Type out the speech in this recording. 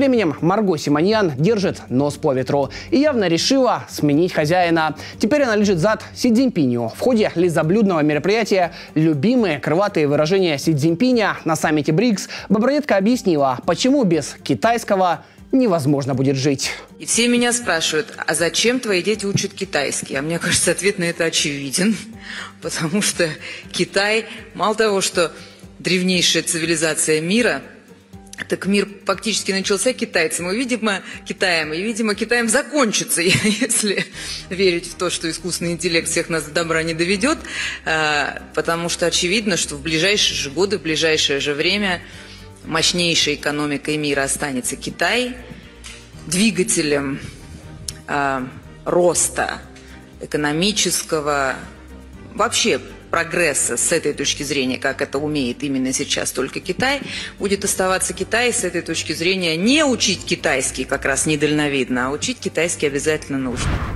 временем Марго Симоньян держит нос по ветру и явно решила сменить хозяина. Теперь она лежит зад Си Цзиньпиню. В ходе лизоблюдного мероприятия любимые крылатые выражения Си Цзиньпиня на саммите БРИКС боброедка объяснила, почему без китайского невозможно будет жить. И все меня спрашивают, а зачем твои дети учат китайский? А мне кажется, ответ на это очевиден, потому что Китай, мало того, что древнейшая цивилизация мира, так мир фактически начался китайцем, и, видимо, Китаем закончится, если верить в то, что искусственный интеллект всех нас до добра не доведет, потому что очевидно, что в ближайшие же годы, в ближайшее же время мощнейшей экономикой мира останется Китай, двигателем роста экономического, вообще прогресса с этой точки зрения, как это умеет именно сейчас только Китай, будет оставаться Китай. С этой точки зрения не учить китайский как раз недальновидно, а учить китайский обязательно нужно.